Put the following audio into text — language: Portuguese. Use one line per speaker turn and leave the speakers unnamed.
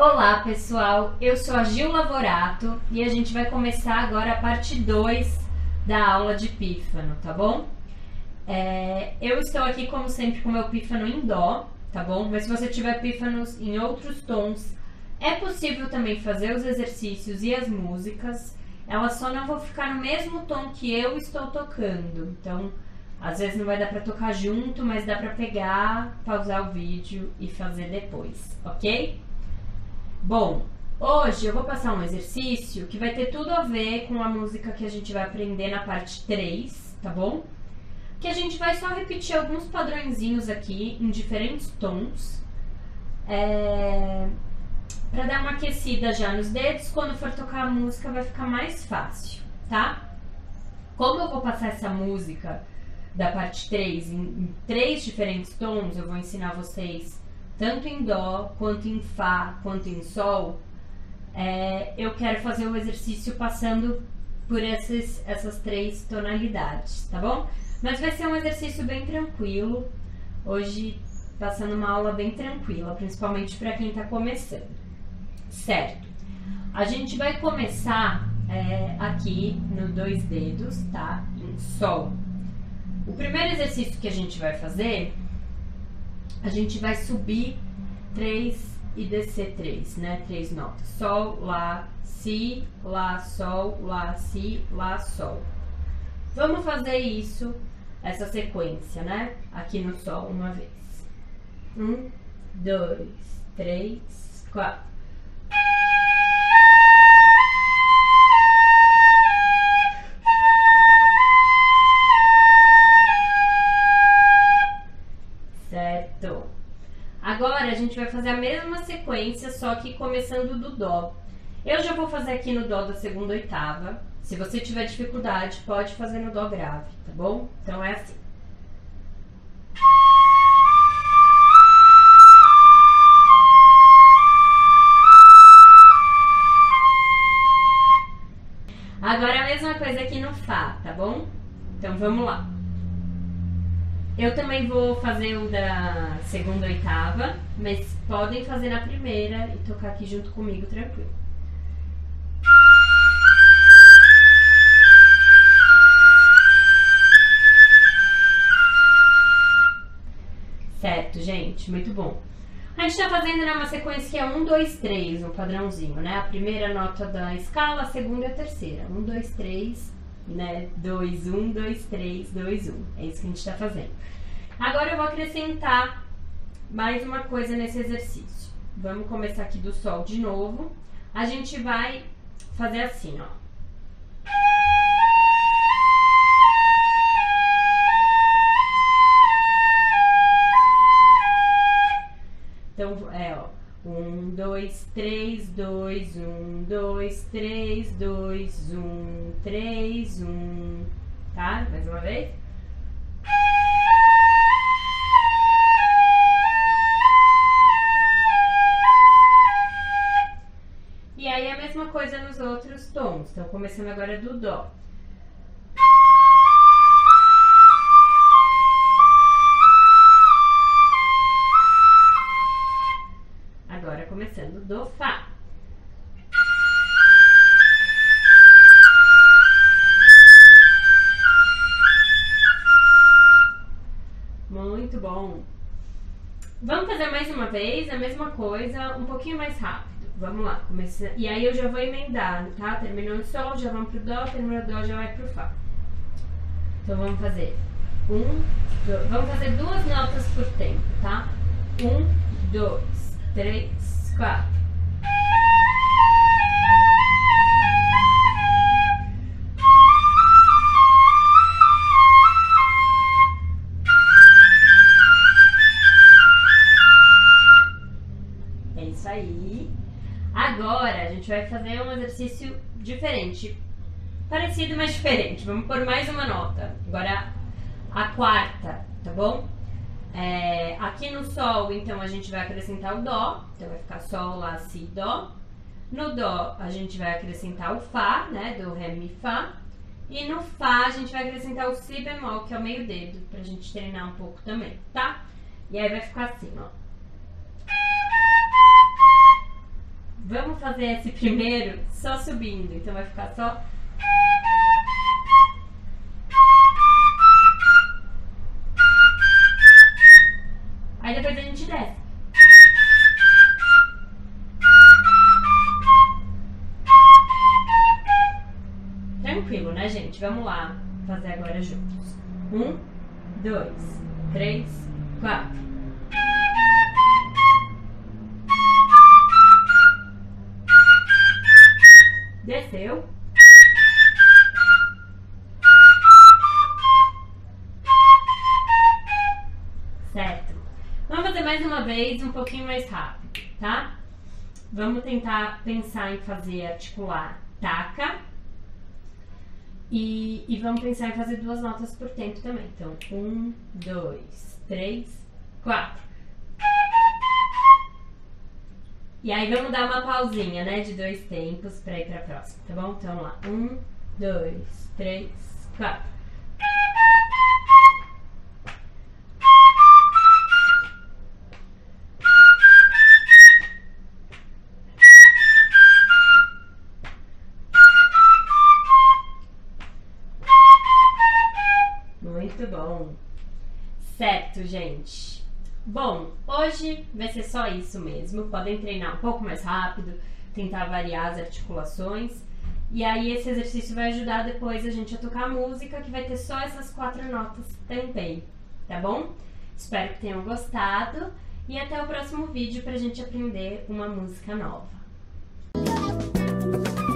Olá pessoal, eu sou a Gil Lavorato e a gente vai começar agora a parte 2 da aula de pífano, tá bom? Eu estou aqui como sempre com o meu pífano em dó, tá bom? Mas se você tiver pífanos em outros tons, é possível também fazer os exercícios e as músicas, elas só não vão ficar no mesmo tom que eu estou tocando, então às vezes não vai dar pra tocar junto, mas dá pra pegar, pausar o vídeo e fazer depois, ok? Bom, hoje eu vou passar um exercício que vai ter tudo a ver com a música que a gente vai aprender na parte 3, tá bom? Que a gente vai só repetir alguns padrõezinhos aqui em diferentes tons, para dar uma aquecida já nos dedos. Quando for tocar a música vai ficar mais fácil, tá? Como eu vou passar essa música da parte 3 em 3 diferentes tons, eu vou ensinar vocês tanto em dó, quanto em fá, quanto em sol. Eu quero fazer o exercício passando por essas 3 tonalidades, tá bom? Mas vai ser um exercício bem tranquilo, hoje passando uma aula bem tranquila, principalmente para quem está começando, certo? A gente vai começar aqui no 2 dedos, tá? Em sol. O primeiro exercício que a gente vai fazer, a gente vai subir 3 e descer 3, né? 3 notas. Sol, lá, si, lá, sol, lá, si, lá, sol. Vamos fazer isso, essa sequência, né? Aqui no sol, uma vez. 1, 2, 3, 4. Certo. Agora a gente vai fazer a mesma sequência, só que começando do dó. Eu já vou fazer aqui no dó da segunda oitava. Se você tiver dificuldade, pode fazer no dó grave, tá bom? Então é assim. Agora a mesma coisa aqui no fá, tá bom? Então vamos lá. Eu também vou fazer o da segunda oitava, mas podem fazer na primeira e tocar aqui junto comigo, tranquilo. Certo, gente, muito bom. A gente tá fazendo uma sequência que é 1, 2, 3, um padrãozinho, né? A primeira nota da escala, a segunda e a terceira. 1, 2, 3, né? 2, 1, 2, 3, 2, 1. É isso que a gente tá fazendo. Agora eu vou acrescentar mais uma coisa nesse exercício. Vamos começar aqui do sol de novo. A gente vai fazer assim, ó. Então, ó. 1, 2, 3, 2, 1, 2, 3, 2, 1, 3, 1. Tá? Mais uma vez. E aí a mesma coisa nos outros tons. Então, começando agora do dó. Agora começando do fá. Muito bom. Vamos fazer mais uma vez a mesma coisa, um pouquinho mais rápido. Vamos lá, começa. E aí eu já vou emendar, tá? Terminou o sol, já vamos pro dó, terminou o dó, já vai pro fá. Então vamos fazer vamos fazer 2 notas por tempo, tá? 1, 2, 3, 4. É isso aí. Agora a gente vai fazer um exercício diferente. Parecido, mas diferente. Vamos pôr mais uma nota. Agora a quarta, tá bom? Aqui no sol, então, a gente vai acrescentar o dó. Então vai ficar sol, lá, si, dó. No dó, a gente vai acrescentar o fá, né? Do, ré, mi, fá. E no fá, a gente vai acrescentar o si bemol, que é o meio dedo, pra gente treinar um pouco também, tá? E aí vai ficar assim, ó. Vamos fazer esse primeiro só subindo, então vai ficar só... Aí depois a gente desce. Tranquilo, né, gente? Vamos lá fazer agora juntos. 1, 2, 3, 4. Desceu. Certo. Vamos fazer mais uma vez, um pouquinho mais rápido, tá? Vamos tentar pensar em fazer articular taca. E vamos pensar em fazer 2 notas por tempo também. Então, 1, 2, 3, 4. E aí vamos dar uma pausinha, né, de 2 tempos pra ir pra próxima, tá bom? Então, lá. 1, 2, 3, 4. Muito bom. Certo, gente. Bom, hoje vai ser só isso mesmo. Podem treinar um pouco mais rápido, tentar variar as articulações. E aí esse exercício vai ajudar depois a gente a tocar música, que vai ter só essas 4 notas também, tá bom? Espero que tenham gostado e até o próximo vídeo pra gente aprender uma música nova.